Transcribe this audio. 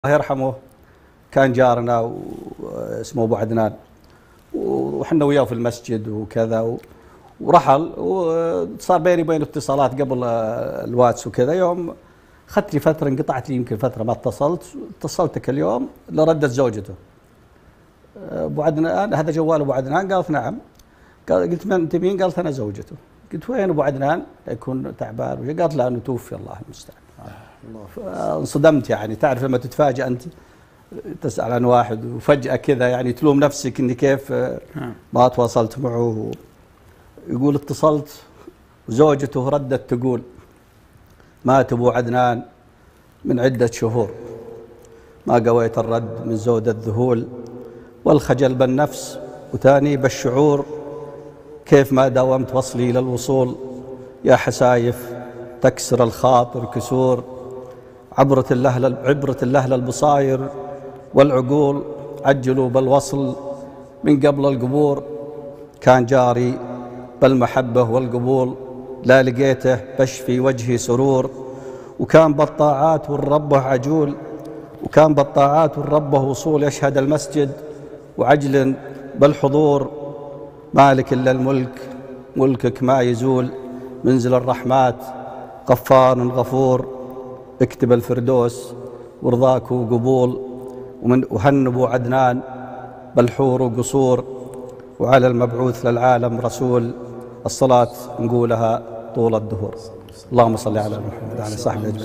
الله يرحمه كان جارنا واسمه ابو عدنان، وحنا وياه في المسجد وكذا، ورحل وصار بيني وبينه اتصالات قبل الواتس وكذا. يوم اخذت لي فتره، انقطعت لي يمكن فتره ما اتصلتك اليوم لردت زوجته. ابو عدنان هذا جوال ابو عدنان؟ قالت نعم. قلت من انت مين؟ قالت انا زوجته. قلت وين ابو عدنان؟ يكون تعبان. قالت لا انه توفي الله المستعان. انصدمت، يعني تعرف لما تتفاجأ انت تسأل عن واحد وفجأة كذا يعني تلوم نفسك اني كيف ما تواصلت معه. يقول اتصلت وزوجته ردت تقول مات ابو عدنان من عدة شهور، ما قويت الرد من زود الذهول والخجل بالنفس وتانيب الشعور، كيف ما داومت وصلي للوصول يا حسايف تكسر الخاطر كسور، عبرة اللهل البصاير والعقول عجلوا بالوصل من قبل القبور، كان جاري بالمحبة والقبول لا لقيته بشفي وجهي سرور، وكان بالطاعات والربه عجول، وكان بالطاعات والربه وصول يشهد المسجد وعجل بالحضور، مالك إلا الملك ملكك ما يزول، منزل الرحمات غفار غفور، اكتب الفردوس ورضاك وقبول، وهن ابو عدنان بالحور وقصور، وعلى المبعوث للعالم رسول، الصلاة نقولها طول الدهور. اللهم صل على محمد وعلى صحبه أجمعين.